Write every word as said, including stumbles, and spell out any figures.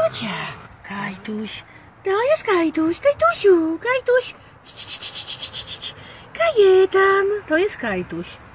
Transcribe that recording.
Ciocia, Kajtuś, to jest Kajtuś, Kajtusiu, Kajtuś, Ci, ci, ci, ci, ci, ci, ci, ci. Kajetan, to jest Kajtuś.